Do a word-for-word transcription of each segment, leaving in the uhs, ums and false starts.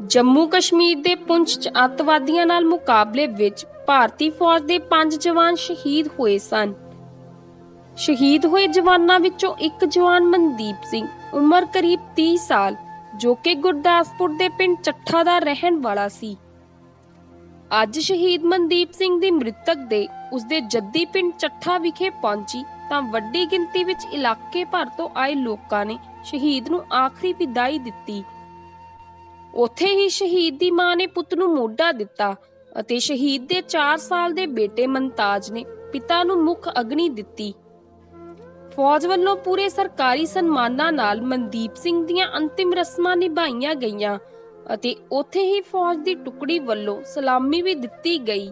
जम्मू कश्मीर के पुंछ च अतवादियों नाल मुकाबले विच भारतीय फौज के पांच जवान शहीद हुए सन। शहीद हुए जवानों विचों एक जवान मनदीप सिंह, उम्र करीब तीस साल, जो कि गुरदासपुर के पिंड चट्ठा का रहन वाला सी। अज शहीद मनदीप सिंह की मृतक दे उसके जद्दी पिंड चट्ठा विखे पहुंची तां वड्डी गिनती विच इलाके भर तो आए लोकां ने शहीद नूं आखिरी विदाई दित्ती। उत्थे ही शहीद दी मां ने पुत नूं मोढा दिता अते शहीद दे चार साल दे बेटे मनताज ने पिता नूं मुख अग्नि दित्ती। फौज वल्लों पूरे सरकारी सन्मानां नाल मनदीप सिंह दीयां अंतिम रस्मां निभाईयां गईयां अते उत्थे ही फौज दी टुकड़ी वल्लों सलामी भी दित्ती गई।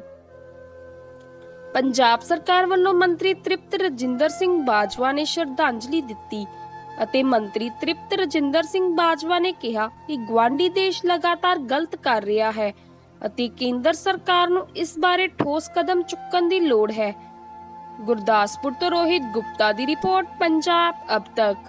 पंजाब सरकार वल्लों मंत्री तृप्त रजिंदर सिंह बाजवा ने श्रद्धांजलि दित्ती ਅਤੇ ਮੰਤਰੀ ਤ੍ਰਿਪਤ ਰਜਿੰਦਰ ਸਿੰਘ ਬਾਜਵਾ ਨੇ ਕਿਹਾ ਕਿ ਗਵਾਂਢੀ ਦੇਸ਼ ਲਗਾਤਾਰ ਗਲਤ ਕਰ ਰਿਹਾ ਹੈ ਅਤੇ ਕੇਂਦਰ ਸਰਕਾਰ ਨੂੰ ਇਸ ਬਾਰੇ ਠੋਸ ਕਦਮ ਚੁੱਕਣ ਦੀ ਲੋੜ ਹੈ। ਗੁਰਦਾਸਪੁਰ ਤੋਂ ਰੋਹਿਤ ਗੁਪਤਾ ਦੀ ਰਿਪੋਰਟ, ਪੰਜਾਬ ਅਬ ਤੱਕ।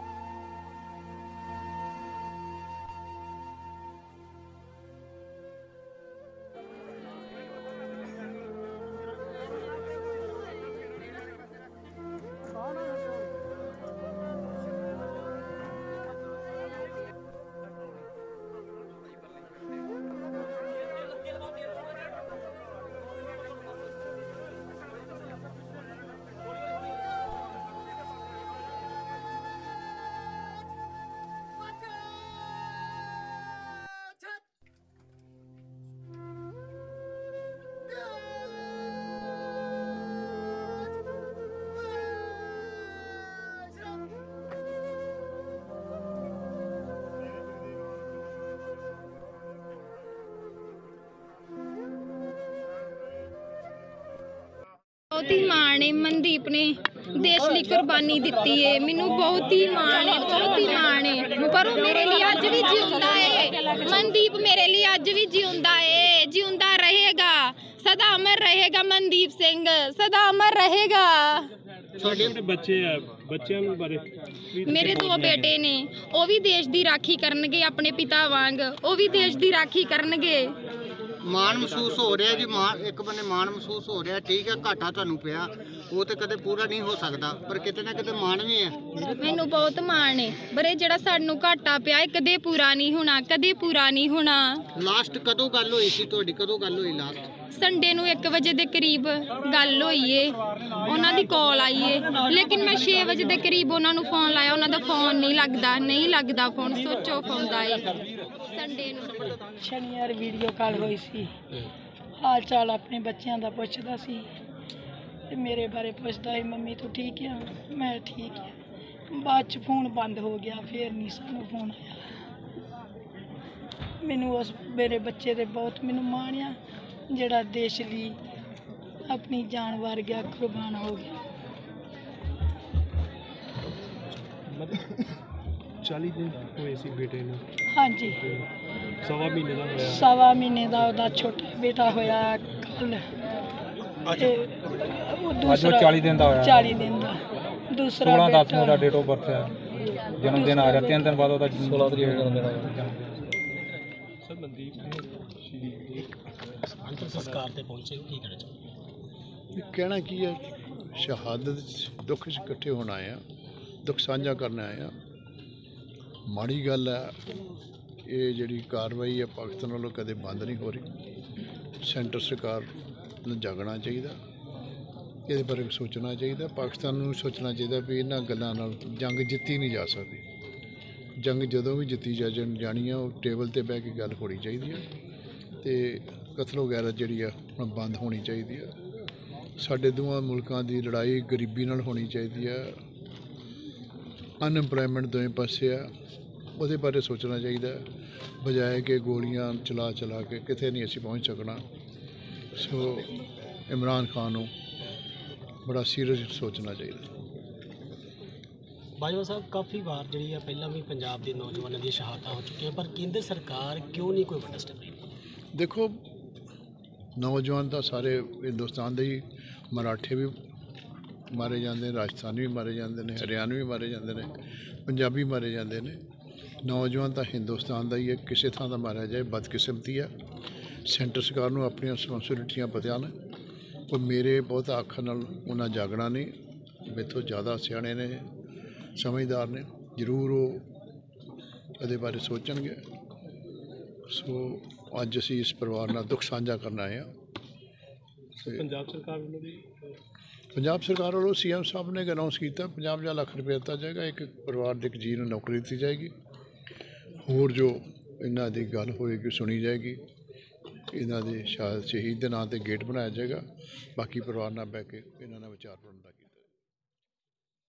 बहुत ही माण है मनदीप ने देश ਲਈ कुर्बानी दी है। मैनू बहुत ही माण है, बहुत ही माण है। पर वो मेरे लिए अज भी जिंदा है। मनदीप मेरे लिए अज भी जिंदा है, जिंदा रहेगा, सदा अमर रहेगा। मनदीप सिंह सदा अमर रहेगा। बच्चे बच्चों बारे मेरे दो बेटे ने, वो भी देश की राखी करनगे अपने पिता वांग, वो भी देश की राखी करनगे। ਮਾਣ ਮਹਿਸੂਸ ਹੋ ਰਿਹਾ ਜੀ। ਮਾਣ ਇੱਕ ਬੰਨੇ ਮਾਣ ਮਹਿਸੂਸ ਹੋ ਰਿਹਾ, ਠੀਕ ਹੈ। ਘਾਟਾ ਤੁਹਾਨੂੰ ਪਿਆ, ਉਹ ਤੇ ਕਦੇ ਪੂਰਾ ਨਹੀਂ ਹੋ ਸਕਦਾ, ਪਰ ਕਿਤੇ ਨਾ ਕਿਤੇ ਮਾਣ ਵੀ ਹੈ। ਮੈਨੂੰ ਬਹੁਤ ਮਾਣ ਹੈ, ਪਰ ਇਹ ਜਿਹੜਾ ਸਾਨੂੰ ਘਾਟਾ ਪਿਆ ਇਹ ਕਦੇ ਪੂਰਾ ਨਹੀਂ ਹੋਣਾ, ਕਦੇ ਪੂਰਾ ਨਹੀਂ ਹੋਣਾ। ਲਾਸਟ ਕਦੋਂ ਗੱਲ ਹੋਈ ਸੀ ਤੁਹਾਡੀ? ਕਦੋਂ ਗੱਲ ਹੋਈ ਲਾਸਟ? ਸੰਡੇ ਨੂੰ ਇੱਕ ਵਜੇ ਦੇ ਕਰੀਬ ਗੱਲ ਹੋਈ ਏ, ਉਹਨਾਂ ਦੀ ਕਾਲ ਆਈ ਏ, ਲੇਕਿਨ ਮੈਂ ਛੇ ਵਜੇ ਦੇ ਕਰੀਬ ਉਹਨਾਂ ਨੂੰ ਫੋਨ ਲਾਇਆ, ਉਹਨਾਂ ਦਾ ਫੋਨ ਨਹੀਂ ਲੱਗਦਾ, ਨਹੀਂ ਲੱਗਦਾ ਫੋਨ, ਸੋਚੋ ਆਉਂਦਾ ਏ। ਸੰਡੇ ਨੂੰ ਸ਼ਨੀਵਾਰ ਵੀਡੀਓ ਕਾਲ ਹੋਈ ਸੀ, ਹਾਲ ਚਾਲ ਆਪਣੇ ਬੱਚਿਆਂ ਦਾ ਪੁੱਛਦਾ ਸੀ ਤੇ ਮੇਰੇ ਬਾਰੇ ਪੁੱਛਦਾ ਸੀ, ਮੰਮੀ ਤੂੰ ਠੀਕ ਆ? ਮੈਂ ਠੀਕ ਆ। ਬਾਅਦ 'ਚ ਫੋਨ ਬੰਦ ਹੋ ਗਿਆ, ਫਿਰ ਨਹੀਂ ਸਾਨੂੰ ਫੋਨ ਆਇਆ। ਮੈਨੂੰ ਉਸ ਮੇਰੇ ਬੱਚੇ ਦੇ ਬਹੁਤ ਮੈਨੂੰ ਮਾਣ ਆ, ਜਿਹੜਾ ਦੇਸ਼ ਲਈ ਆਪਣੀ ਜਾਨ ਵਾਰ ਗਿਆ, ਕੁਰਬਾਨ ਹੋ ਗਿਆ। चालीस दिन हुए सी बेटे ने? हाँ जी, सवा महीने का होया। सवा महीने का ਉਹਦਾ ਛੋਟਾ ਬੇਟਾ ਹੋਇਆ ਕੱਲ। ਉਹ ਦੂਸਰਾ चालीस दिन का होया। चालीस दिन ਦਾ ਦੂਸਰਾ सोलह दस में डेट ऑफ बर्थ है, जन्मदिन आ रहा, तीन दिन बाद ਉਹਦਾ सोलह तरीक ਨੂੰ जन्मदिन आ रहा। सर मनदीप ने शहीद अंतिम संस्कार ते पहुंचे, की कहना चाहते? कहना की है, शहादत दुख इकट्ठे होना आए, दुख साझा करने आए। माड़ी गल है ये जिहड़ी कार्रवाई है पाकिस्तान वालों कदे बंद नहीं हो रही। सेंटर सरकार नूं जागना चाहिए, ये बारे सोचना चाहिए। पाकिस्तान नूं सोचना चाहिए भी इन्हां गल्लां नाल जंग जित्ती नहीं जा सकती। जंग जदों भी जित्ती जा जानी है, वो टेबल ते बैठ के गल होनी चाहिए ते कतल वगैरह जिहड़ी है हुण बंद होनी चाहिए है। साडे दोवां मुल्कां दी लड़ाई गरीबी नाल होनी चाहिए है। अनएम्पलॉयमेंट दोवें पासे है, ਉਹਦੇ ਬਾਰੇ ਸੋਚਣਾ ਚਾਹੀਦਾ, ਬਜਾਏ ਕਿ ਗੋਲੀਆਂ ਚਲਾ ਚਲਾ ਕੇ ਕਿਤੇ ਨਹੀਂ ਅਸੀਂ ਪਹੁੰਚ ਸਕਣਾ। ਸੋ ਇਮਰਾਨ ਖਾਨ ਨੂੰ ਬੜਾ ਸੀਰੀਅਸ ਸੋਚਣਾ ਚਾਹੀਦਾ। ਬਾਜਵਾ ਸਾਹਿਬ, ਕਾਫੀ ਵਾਰ ਜਿਹੜੀ ਆ ਪਹਿਲਾਂ ਵੀ ਪੰਜਾਬ ਦੇ ਨੌਜਵਾਨਾਂ ਦੀਆਂ ਸ਼ਹਾਦਤਾਂ ਹੋ ਚੁੱਕੀਆਂ, ਪਰ ਕੇਂਦਰ ਸਰਕਾਰ ਕਿਉਂ ਨਹੀਂ ਕੋਈ ਵੱਡਾ ਸਟੈਪ ਲਈ? ਦੇਖੋ, ਨੌਜਵਾਨ ਤਾਂ ਸਾਰੇ ਹਿੰਦੁਸਤਾਨ ਦੇ ਹੀ, ਮਰਾਠੇ ਵੀ ਮਾਰੇ ਜਾਂਦੇ, ਰਾਜਸਥਾਨੀ ਵੀ ਮਾਰੇ ਜਾਂਦੇ ਨੇ, ਹਰਿਆਣਵੀ ਵੀ ਮਾਰੇ ਜਾਂਦੇ ਨੇ, ਪੰਜਾਬੀ ਮਾਰੇ ਜਾਂਦੇ ਨੇ। ਨੌਜਵਾਨ ਤਾਂ ਹਿੰਦੁਸਤਾਨ ਦਾ ਹੀ ਹੈ, ਕਿਸੇ ਥਾਂ ਦਾ ਮਾਰਿਆ ਜਾਏ ਬਦਕਿਸਮਤੀ ਆ। ਸੈਂਟਰ ਸਰਕਾਰ ਨੂੰ ਆਪਣੀਆਂ ਰਿਸਪੌਂਸਿਬਿਲਿਟੀਆਂ ਪਤਾ ਨੇ, ਉਹ ਮੇਰੇ ਬਹੁਤ ਆਖਣ ਨਾਲ ਉਹਨਾਂ ਜਾਗਣਾ ਨਹੀਂ, ਮੇਥੋਂ ਜ਼ਿਆਦਾ ਸਿਆਣੇ ਨੇ, ਸਮਝਦਾਰ ਨੇ, ਜ਼ਰੂਰ ਉਹ ਇਹਦੇ ਬਾਰੇ ਸੋਚਣਗੇ। ਸੋ ਅੱਜ ਅਸੀਂ ਇਸ ਪਰਿਵਾਰ ਨਾਲ ਦੁੱਖ ਸਾਂਝਾ ਕਰਨ ਆਏ ਹਾਂ। ਪੰਜਾਬ ਸਰਕਾਰ ਵੱਲੋਂ ਵੀ ਪੰਜਾਬ ਸਰਕਾਰ ਵੱਲੋਂ ਸੀ ਐਮ ਸਾਹਿਬ ਨੇ ਅਨਾਊਂਸ ਕੀਤਾ ਪੰਜਾਹ ਪੰਜਾਹ ਲੱਖ ਰੁਪਏ ਦਿੱਤਾ ਜਾਏਗਾ, ਇੱਕ ਪਰਿਵਾਰ ਦੇ ਇੱਕ ਜੀ ਨੂੰ ਨੌਕਰੀ ਦਿੱਤੀ ਜਾਏਗੀ। ਹੋਰ ਜੋ ਇਹਨਾਂ ਦੀ ਗੱਲ ਹੋਏਗੀ ਸੁਣੀ ਜਾਏਗੀ। ਇਹਨਾਂ ਦੇ ਸ਼ਾਇਦ ਸ਼ਹੀਦ ਦੇ ਨਾਂ 'ਤੇ ਗੇਟ ਬਣਾਇਆ ਜਾਏਗਾ। ਬਾਕੀ ਪਰਿਵਾਰ ਨਾਲ ਬਹਿ ਕੇ ਇਹਨਾਂ ਨਾਲ ਵਿਚਾਰ ਕਰਨ ਦਾ